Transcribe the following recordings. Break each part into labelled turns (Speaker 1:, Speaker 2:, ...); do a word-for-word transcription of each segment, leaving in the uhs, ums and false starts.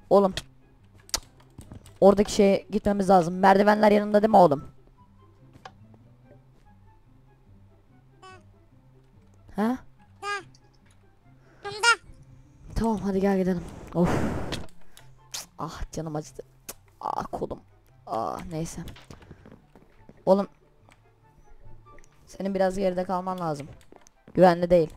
Speaker 1: Oğlum. Oradaki şeye gitmemiz lazım. Merdivenler yanında değil mi oğlum? Ha? Tamam hadi gel gidelim. Of. Ah canım acıdı. Ah kolum. Ah neyse. Oğlum. Senin biraz geride kalman lazım. Güvenli değil.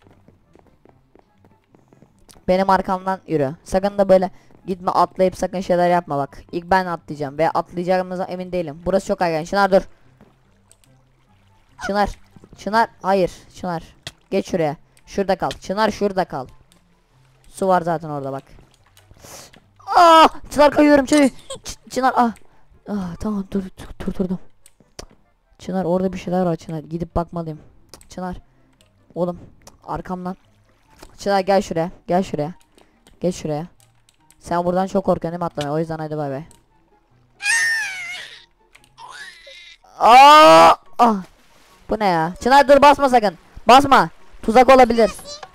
Speaker 1: Benim arkamdan yürü. Sakın da böyle gitme atlayıp sakın şeyler yapma bak. İlk ben atlayacağım ve atlayacağımıza emin değilim. Burası çok erken. Çınar dur. Çınar. Çınar. Hayır. Çınar. Geç şuraya. Şurada kal. Çınar şurada kal. Su var zaten orada bak. Aa! Çınar kayıyorum. Çınar. Çınar. Ah. Ah tamam dur dur dur durdum. Çınar orada bir şeyler var Çınar. Gidip bakmalıyım. Çınar. Oğlum arkamdan. Çınar gel şuraya. Gel şuraya. Geç şuraya. Sen buradan çok korkuyorsun değil mi atlamaya? O yüzden hadi bay bay. Aa! Ah! Bu ne ya? Çınar dur basma sakın. Basma. Tuzak olabilir.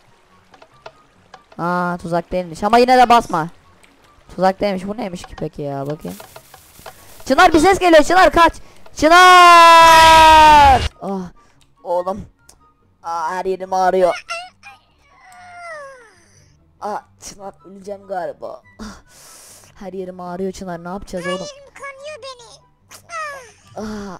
Speaker 1: Aa tuzak değilmiş ama yine de basma. Tuzak değilmiş. Bu neymiş ki peki ya bakayım. Çınar bir ses geliyor. Çınar kaç. Çınar! Ah oğlum. Aa her yerim ağrıyor. Aa Çınar öleceğim galiba. Ah, her yerim ağrıyor Çınar. Ne yapacağız oğlum?
Speaker 2: Elim kanıyor beni.
Speaker 1: Ah.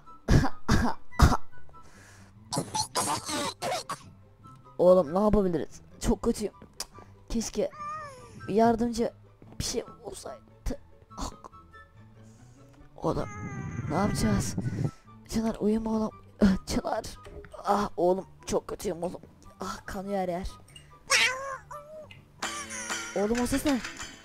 Speaker 1: Oğlum ne yapabiliriz? Çok kötüyüm. Keşke bir yardımcı bir şey olsaydı. Ah. Oğlum ne yapacağız? Çınar uyuma oğlum. Ah, Çınar. Ah oğlum çok kötüyüm oğlum. Ah kanıyor her yer. Oğlum o ses ne?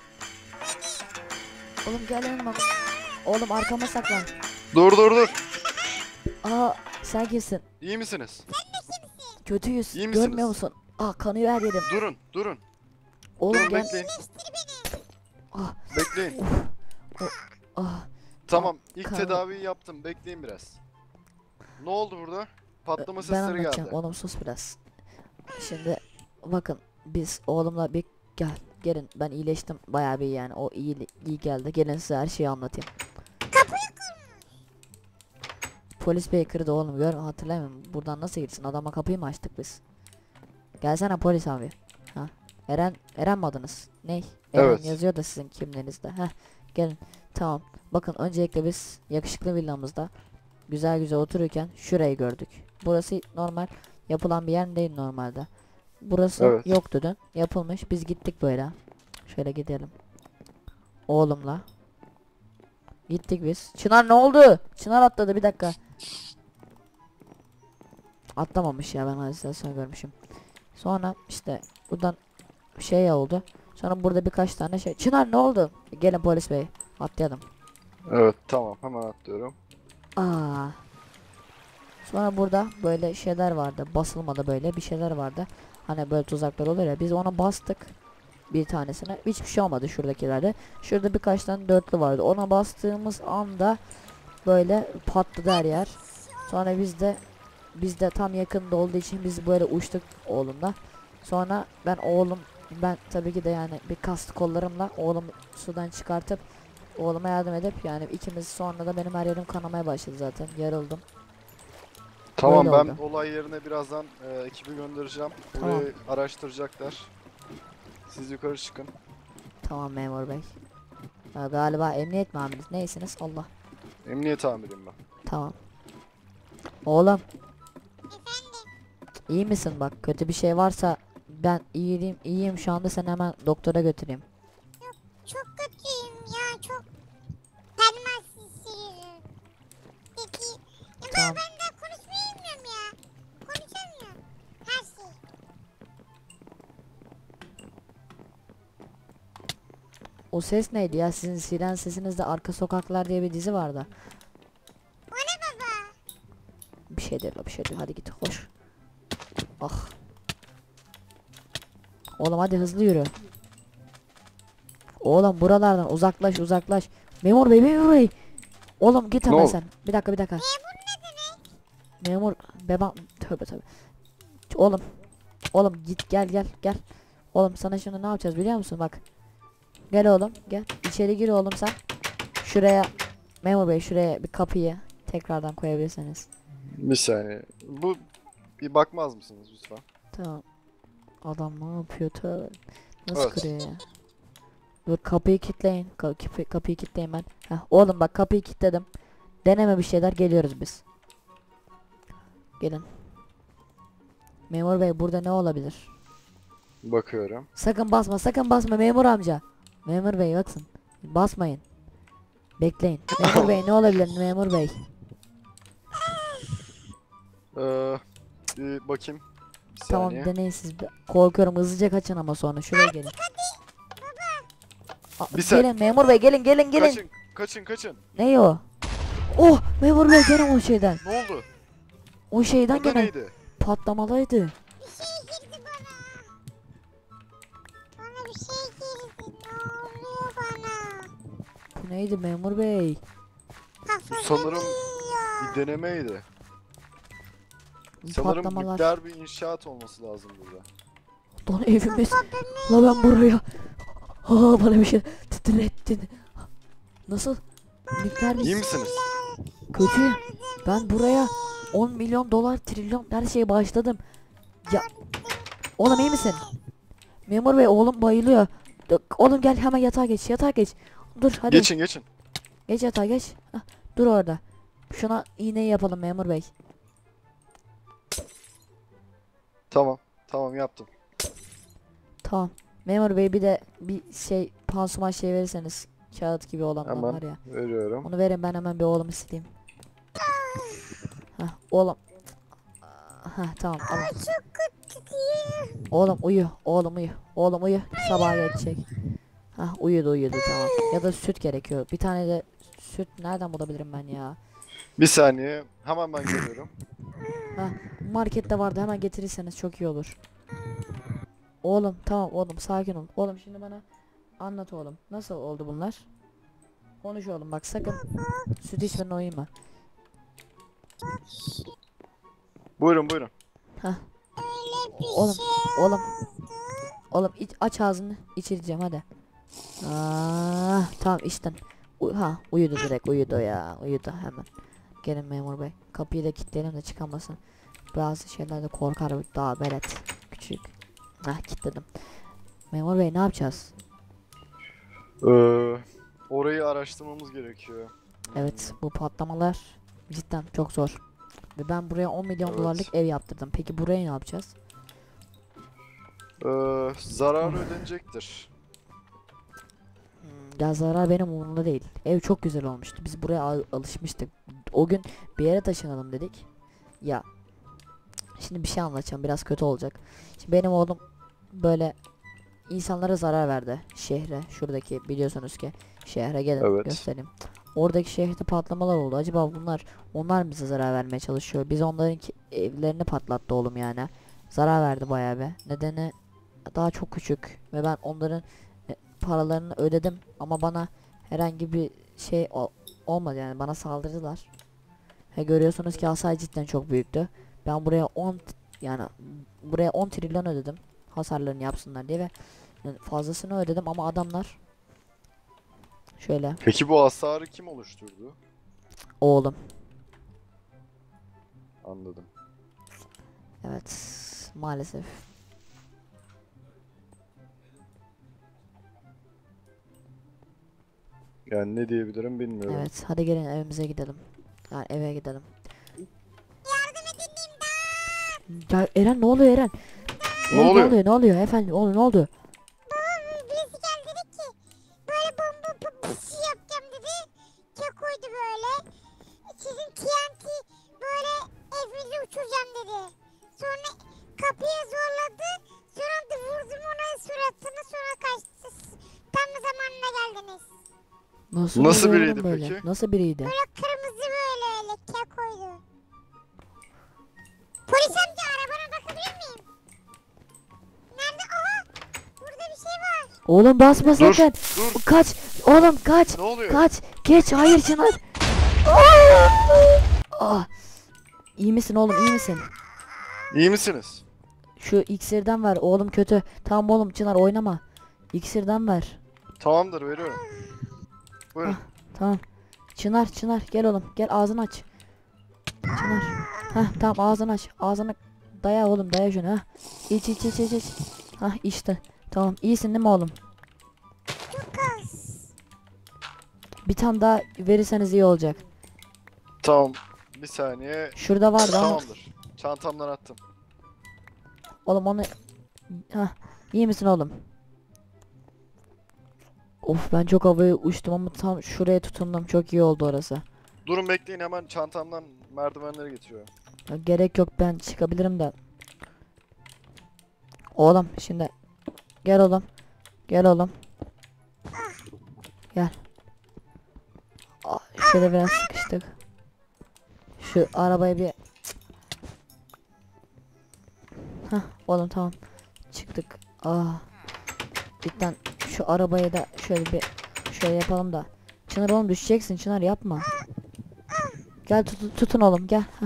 Speaker 1: Oğlum gel yanıma. Oğlum arkama saklan.
Speaker 3: Dur dur dur.
Speaker 1: Aa sen kimsin?
Speaker 3: İyi misiniz?
Speaker 1: Kötüyüz.
Speaker 3: İyi misiniz?
Speaker 1: Görmüyor musun? Ah kanıyor her yerim.
Speaker 3: Durun durun.
Speaker 1: Oğlum
Speaker 3: Durun
Speaker 1: gel.
Speaker 3: bekleyin.
Speaker 1: Ah,
Speaker 3: Bekleyin.
Speaker 1: ah.
Speaker 3: Tamam ilk
Speaker 1: kan-
Speaker 3: tedaviyi yaptım. Bekleyin biraz. Ne oldu burada? Patlama
Speaker 1: Ben
Speaker 3: sesleri
Speaker 1: anlatacağım.
Speaker 3: geldi.
Speaker 1: Oğlum sus biraz. Şimdi bakın biz oğlumla bir gel gelin ben iyileştim bayağı bir yani o iyi iyi geldi. Gelin size her şeyi anlatayım. Polis bey kırdı oğlum gör hatırlamıyorum. Buradan nasıl girsin? Adama kapıyı mı açtık biz? Gelsene polis abi. Ha. Eren Eren mi adınız? Ney? Eren
Speaker 3: Evet.
Speaker 1: yazıyor da sizin kimliğinizde. Heh. Gelin. Tamam. Bakın öncelikle biz yakışıklı villamızda güzel güzel otururken şurayı gördük. Burası normal yapılan bir yer değil normalde. Burası
Speaker 3: Evet.
Speaker 1: yoktu dün. Yapılmış. Biz gittik böyle. Şöyle gidelim. Oğlumla. Gittik biz. Çınar ne oldu? Çınar atladı bir dakika. Atlamamış ya ben halüsinasyon görmüşüm. Sonra işte buradan şey oldu. Sonra burada birkaç tane şey. Çınar ne oldu? Gelin polis bey. Atlayalım.
Speaker 3: Evet tamam hemen atlıyorum.
Speaker 1: Aa. Sonra burada böyle şeyler vardı. Basılmadı böyle bir şeyler vardı. Hani böyle tuzaklar olur ya. Biz ona bastık. Bir tanesine. Hiçbir şey olmadı şuradakilerde. Şurada birkaç tane dörtlü vardı. Ona bastığımız anda böyle patladı her yer. Sonra biz de biz de tam yakında olduğu için biz böyle uçtuk oğlumla. Sonra ben oğlum ben tabii ki de yani bir kast kollarımla oğlumu sudan çıkartıp oğluma yardım edip yani ikimiz sonra da benim her yerim kanamaya başladı zaten. Yarıldım.
Speaker 3: Tamam
Speaker 1: Böyle
Speaker 3: ben
Speaker 1: oldu.
Speaker 3: olay yerine birazdan e, ekibi göndereceğim.
Speaker 1: Tamam.
Speaker 3: Burayı araştıracaklar. Siz yukarı çıkın.
Speaker 1: Tamam memur bey. Ya, galiba emniyet mi amiriz? Neysiniz? Allah.
Speaker 3: Emniyet amiriyim ben.
Speaker 1: Tamam. Oğlum. İyi misin bak kötü bir şey varsa ben iyiyim iyiyim şu anda seni hemen doktora götüreyim.
Speaker 2: Çok kötüyüm ya çok. Pervasız hissediyorum. Peki. Ya
Speaker 1: Tamam.
Speaker 2: ben, ben de konuşmayı bilmiyorum ya. Konuşamıyorum. Her şey.
Speaker 1: O ses neydi ya sizin siren sesinizde Arka Sokaklar diye bir dizi vardı.
Speaker 2: O ne baba?
Speaker 1: Bir şey değil bir şey değil hadi git hoş. Ah. Oğlum hadi hızlı yürü. Oğlum buralardan uzaklaş uzaklaş. Memur bey memur bey. Oğlum git
Speaker 3: Ne
Speaker 1: hemen
Speaker 3: oldu?
Speaker 1: sen. Bir dakika bir dakika.
Speaker 2: Memur ne demek?
Speaker 1: Memur beba tövbe tövbe. Oğlum. Oğlum git gel gel gel. Oğlum sana şimdi ne yapacağız biliyor musun bak. Gel oğlum gel. İçeri gir oğlum sen. Şuraya memur bey şuraya bir kapıyı tekrardan koyabilirsiniz.
Speaker 3: Bir saniye. Bu bir bakmaz mısınız lütfen?
Speaker 1: Tamam. Adam ne yapıyor? Tövbe. Nasıl
Speaker 3: Evet.
Speaker 1: kırıyor ya? Dur kapıyı kilitleyin. Ka- kapı- kapıyı kilitleyin ben. Heh, oğlum bak kapıyı kilitledim. Deneme bir şeyler geliyoruz biz. Gelin. Memur bey burada ne olabilir?
Speaker 3: Bakıyorum.
Speaker 1: Sakın basma sakın basma memur amca. Memur bey bakın. Basmayın. Bekleyin. Memur bey ne olabilir memur bey?
Speaker 3: Ee, bir bakayım. Bir
Speaker 1: Tamam
Speaker 3: saniye.
Speaker 1: deneyin siz. Bir- Korkuyorum hızlıca kaçın ama sonra şuraya gelin. Aa,
Speaker 3: Bir sen-
Speaker 1: gelin memur bey gelin gelin gelin.
Speaker 3: Kaçın, kaçın, kaçın.
Speaker 1: Ne o? Oh memur bey gene o şeyden.
Speaker 3: Ne oldu?
Speaker 1: O şeyden
Speaker 3: O da
Speaker 1: gene
Speaker 3: neydi?
Speaker 1: patlamalıydı.
Speaker 2: Bir şey girdi bana. Bana bir şey girdi. Ne oluyor bana?
Speaker 1: Bu neydi memur bey?
Speaker 2: Kafamı
Speaker 3: sanırım
Speaker 2: yiyor.
Speaker 3: Bir denemeydi.
Speaker 1: Bu
Speaker 3: Sanırım
Speaker 1: patlamalar.
Speaker 3: nükleer bir inşaat olması lazım burada.
Speaker 1: Lan evimiz.
Speaker 2: Kafamı
Speaker 1: La ben buraya. Aa bana bir şey titrettin. Nasıl? Nükleer
Speaker 3: İyi
Speaker 1: mi?
Speaker 3: misiniz?
Speaker 1: Kötü. Ben buraya on milyon dolar trilyon her şeye başladım. Ya oğlum iyi misin? Memur bey oğlum bayılıyor. Dur, oğlum gel hemen yatağa geç yatağa geç. Dur hadi.
Speaker 3: Geçin, geçin.
Speaker 1: Geç yatağa geç. Hah, dur orada. Şuna iğneyi yapalım memur bey.
Speaker 3: Tamam, tamam yaptım.
Speaker 1: Tamam. Memur bey bir de bir şey pansuman şey verirseniz kağıt gibi olanlar
Speaker 3: Hemen
Speaker 1: var ya.
Speaker 3: veriyorum.
Speaker 1: Onu verin ben hemen bir oğlumu sileyim. Hah oğlum. Hah tamam alın.
Speaker 2: çok kötü diyor.
Speaker 1: Oğlum uyu. Oğlum uyu. Oğlum uyu. Sabah geçecek. Hah uyudu uyudu tamam. Ya da süt gerekiyor. Bir tane de süt nereden bulabilirim ben ya?
Speaker 3: Bir saniye. Hemen ben geliyorum.
Speaker 1: Hah markette vardı hemen getirirseniz çok iyi olur. Oğlum tamam oğlum sakin ol. Oğlum şimdi bana anlat oğlum. Nasıl oldu bunlar? Konuş oğlum bak sakın süt içmeden uyuma.
Speaker 3: Buyurun, buyurun.
Speaker 1: Oğlum oğlum. Oğlum iç, aç ağzını içireceğim hadi. Aa, tamam içtin. U- ha uyudu direkt uyudu ya uyudu hemen. Gelin memur bey. Kapıyı da kilitleyelim de çıkamasın. Bazı şeylerde korkar daha beret. Küçük. Hah kilitledim. Memur bey ne yapacağız?
Speaker 3: Ee, orayı araştırmamız gerekiyor.
Speaker 1: Evet bu patlamalar cidden çok zor. Ve ben buraya on milyon
Speaker 3: Evet.
Speaker 1: dolarlık ev yaptırdım. Peki buraya ne yapacağız?
Speaker 3: Ee, zarar ödenecektir.
Speaker 1: Hmm, ya zarar benim umurumda değil. Ev çok güzel olmuştu. Biz buraya al- alışmıştık. O gün bir yere taşınalım dedik. Ya şimdi bir şey anlatacağım. Biraz kötü olacak. Şimdi benim oğlum böyle insanlara zarar verdi. Şehre. Şuradaki biliyorsunuz ki şehre gelin
Speaker 3: Evet.
Speaker 1: göstereyim. Oradaki şehirde patlamalar oldu. Acaba bunlar onlar mı bize zarar vermeye çalışıyor? Biz onların ki- evlerini patlattı oğlum yani. Zarar verdi bayağı be. Nedeni daha çok küçük ve ben onların e, paralarını ödedim ama bana herhangi bir şey o- olmadı yani bana saldırdılar. Ve görüyorsunuz ki hasar cidden çok büyüktü. Ben buraya on t- yani buraya on trilyon ödedim hasarlarını yapsınlar diye ve yani fazlasını ödedim ama adamlar şöyle
Speaker 3: Peki bu hasarı kim oluşturdu?
Speaker 1: oğlum
Speaker 3: Anladım.
Speaker 1: evet maalesef
Speaker 3: Yani ne diyebilirim bilmiyorum.
Speaker 1: evet hadi gelin evimize gidelim yani eve gidelim. Ya Eren ne oluyor Eren?
Speaker 3: Ne
Speaker 1: Ey,
Speaker 3: oluyor?
Speaker 1: Ne oluyor ne oluyor efendim oğlum ne oldu?
Speaker 2: Birisi geldi dedi ki böyle bomba p- pıs yapacağım dedi. Kekoydu böyle. Sizin T N T böyle evinizi uçuracağım dedi. Sonra kapıya zorladı. Sonra da vurdum ona suratını sonra kaçtı. Tam zamanına geldiniz.
Speaker 1: Nasıl,
Speaker 3: Nasıl
Speaker 1: oluyor
Speaker 3: biriydi
Speaker 1: oğlum böyle?
Speaker 3: peki?
Speaker 1: Nasıl biriydi?
Speaker 2: Böyle kırmızı böyle öyle kekoydu. Polis amca arabana bakabilir miyim? Nerede? Aha! Burada bir şey var.
Speaker 1: Oğlum basma
Speaker 3: Dur,
Speaker 1: sakın.
Speaker 3: dur.
Speaker 1: Kaç. Oğlum kaç.
Speaker 3: Ne oluyor?
Speaker 1: Kaç. Geç. Hayır Çınar. Ah. İyi misin oğlum iyi misin?
Speaker 3: İyi misiniz?
Speaker 1: Şu iksirden ver oğlum kötü. Tamam oğlum Çınar oynama. İksirden ver.
Speaker 3: Tamamdır, veriyorum. Buyurun.
Speaker 1: Tamam. Çınar Çınar gel oğlum gel ağzını aç. Çınar. Heh tamam ağzını aç. Ağzını daya oğlum daya şunu ha. İç iç iç iç iç. Hah işte. Tamam iyisin değil mi oğlum?
Speaker 2: Çok az.
Speaker 1: Bir tane daha verirseniz iyi olacak.
Speaker 3: Tamam. Bir saniye.
Speaker 1: Şurada vardı ama
Speaker 3: Tamamdır. Çantamdan attım.
Speaker 1: oğlum onu hah iyi misin oğlum? Of ben çok havaya uçtum ama tam şuraya tutundum. Çok iyi oldu orası.
Speaker 3: Durun bekleyin, hemen çantamdan merdivenleri getiriyorum.
Speaker 1: Ya gerek yok ben çıkabilirim de. Oğlum şimdi gel oğlum. Gel oğlum. Gel. Aa, şöyle biraz sıkıştık. Şu arabayı bir Hah oğlum tamam. Çıktık. Ah. Cidden şu arabayı da şöyle bir şöyle yapalım da. Çınar oğlum düşeceksin Çınar yapma. Gel tut- tutun oğlum gel. Hah.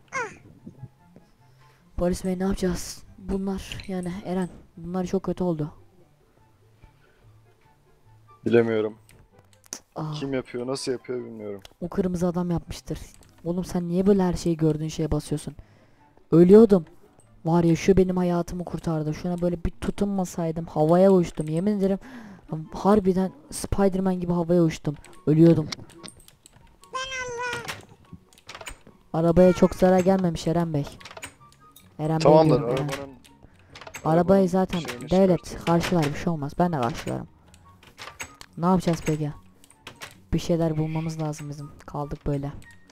Speaker 1: Polis bey ne yapacağız? Bunlar yani Eren bunlar çok kötü oldu.
Speaker 3: Bilemiyorum.
Speaker 1: Aa,
Speaker 3: Kim yapıyor, nasıl yapıyor bilmiyorum.
Speaker 1: o kırmızı adam yapmıştır. Oğlum sen niye böyle her şeyi gördüğün şeye basıyorsun? Ölüyordum. Var ya şu benim hayatımı kurtardı. Şuna böyle bir tutunmasaydım havaya uçtum. Yemin ederim harbiden Spiderman gibi havaya uçtum. Ölüyordum. Arabaya çok zarar gelmemiş Eren Bey. Eren Bey
Speaker 3: Tamamdır,
Speaker 1: diyorum, Eren.
Speaker 3: arabanın...
Speaker 1: Arabayı
Speaker 3: arabanın
Speaker 1: zaten
Speaker 3: şeyini
Speaker 1: devlet
Speaker 3: çıkartın.
Speaker 1: karşılar bir şey olmaz. Ben de karşılarım. Ne yapacağız peki? Bir şeyler bulmamız lazım bizim. Kaldık böyle.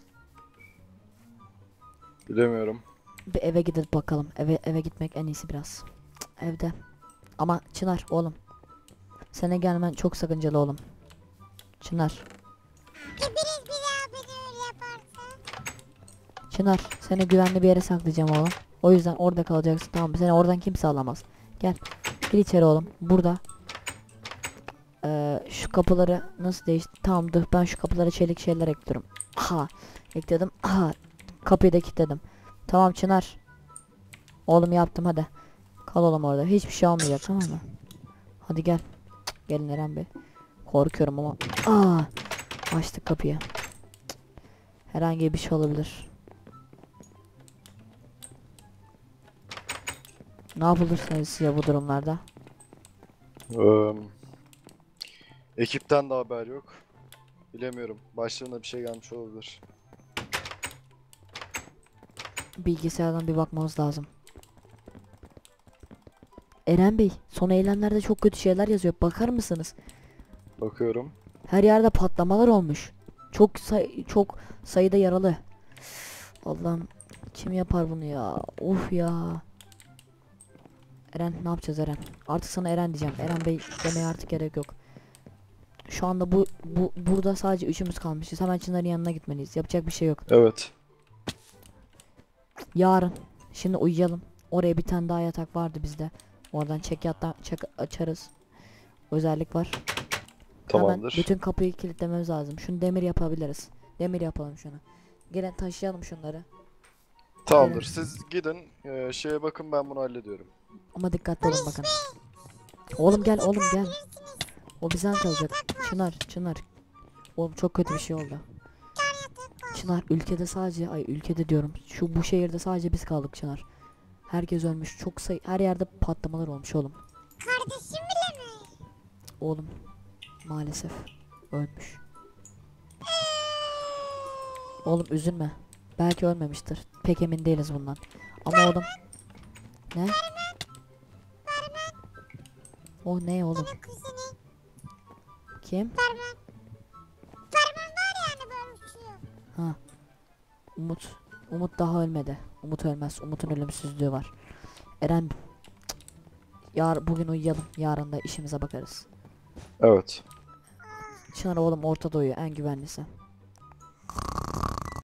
Speaker 3: Bilemiyorum.
Speaker 1: Bir eve gidip bakalım. Eve eve gitmek en iyisi biraz. Cık, evde. Ama Çınar oğlum. Sana gelmen çok sakıncalı oğlum. Çınar.
Speaker 2: Hepiniz bir daha beni öyle yaparsa.
Speaker 1: Çınar seni güvenli bir yere saklayacağım oğlum. O yüzden orada kalacaksın tamam mı? Seni oradan kimse alamaz. Gel. Gir içeri oğlum. Burada. Ee, şu kapıları nasıl değiş... Tamam dur ben şu kapılara çelik şeyler ekliyorum. Aha. Ekledim. Aha. Kapıyı da kilitledim. Tamam Çınar. Oğlum yaptım hadi. Kal oğlum orada. Hiçbir şey olmayacak tamam mı? Hadi gel. Cık, gelin Eren Bey. Korkuyorum ama. Aa. Açtık kapıyı. Cık. Herhangi bir şey olabilir. Ne yapılır sizce bu durumlarda?
Speaker 3: Ee, ekipten de haber yok. Bilemiyorum. Başlarına bir şey gelmiş olabilir.
Speaker 1: Bilgisayardan bir bakmamız lazım. Eren Bey, son eylemlerde çok kötü şeyler yazıyor. Bakar mısınız?
Speaker 3: Bakıyorum.
Speaker 1: Her yerde patlamalar olmuş. Çok say çok sayıda yaralı. Allah'ım kim yapar bunu ya? Of ya. Eren ne yapacağız Eren? Artık sana Eren diyeceğim. Eren Bey demeye artık gerek yok. Şu anda bu bu burada sadece üçümüz kalmışız. Hemen Çınar'ın yanına gitmeliyiz. Yapacak bir şey yok.
Speaker 3: Evet.
Speaker 1: Yarın. Şimdi uyuyalım. Oraya bir tane daha yatak vardı bizde. Oradan çek yattan çek açarız. Özellik var. Hemen
Speaker 3: Tamamdır.
Speaker 1: bütün kapıyı kilitlememiz lazım. Şunu demir yapabiliriz. Demir yapalım şunu. Gelin taşıyalım şunları.
Speaker 3: Tamamdır.
Speaker 1: Gelin.
Speaker 3: Siz gidin. e, şeye bakın, ben bunu hallediyorum.
Speaker 1: Ama dikkatli olun bakın. Oğlum gel oğlum gel. O bizden kalacak. Çınar Çınar. Oğlum çok kötü bir şey oldu. Çınar ülkede sadece ay ülkede diyorum. Şu bu şehirde sadece biz kaldık Çınar. Herkes ölmüş. Çok sayı her yerde patlamalar olmuş oğlum.
Speaker 2: Kardeşim bile mi?
Speaker 1: Oğlum maalesef ölmüş. Oğlum üzülme. Belki ölmemiştir. Pek emin değiliz bundan. Ama oğlum. Ne? O ne oğlum?
Speaker 2: Senin kuzeni.
Speaker 1: Kim?
Speaker 2: Ferman. Ferman var yani böyle uçuyor.
Speaker 1: Ha. Umut. Umut daha ölmedi. Umut ölmez. Umut'un ölümsüzlüğü var. Eren. Cık. Yar bugün uyuyalım. Yarın da işimize bakarız.
Speaker 3: Evet.
Speaker 1: Çınar oğlum ortada uyuyor en güvenlisi.